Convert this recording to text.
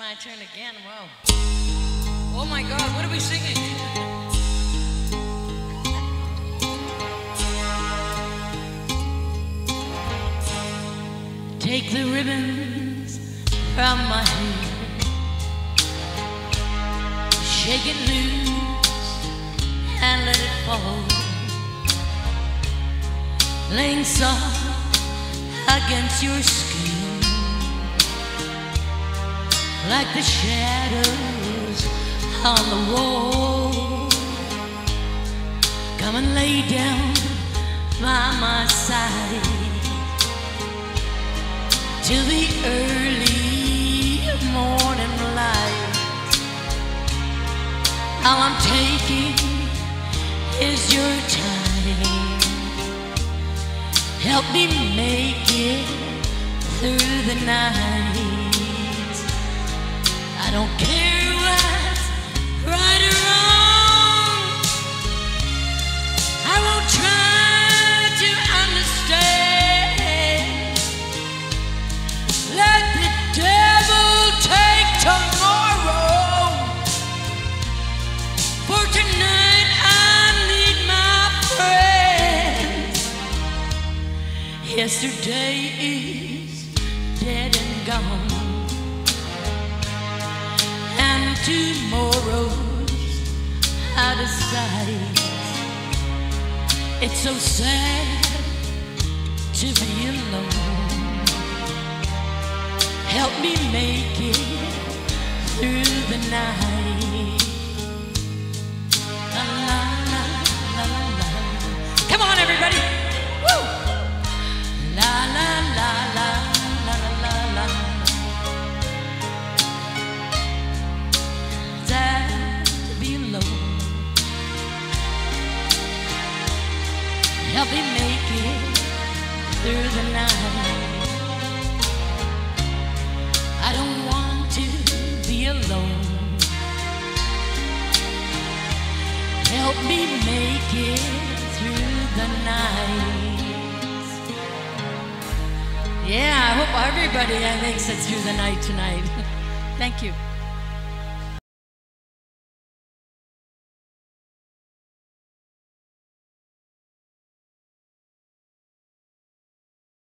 my turn again. Whoa. Oh my God, what are we singing? Take the ribbons from my hair, shake it loose and let it fall, laying soft against your skin like the shadows on the wall. Come and lay down by my side till the early morning light. All I'm taking is your time. Help me make it through the night. I don't care what's right or wrong. I won't try to understand. Let the devil take tomorrow. For tonight I need my friends. Yesterday is dead and gone, tomorrow's out of sight. It's so sad to be alone. Help me make it through the night. La, la, la, la, la, la. Come on, everybody. Woo! La, la, la, la, la, la, la, la. Help me make it through the night. I don't want to be alone. Help me make it through the night. Yeah, I hope everybody makes it through the night tonight. Thank you.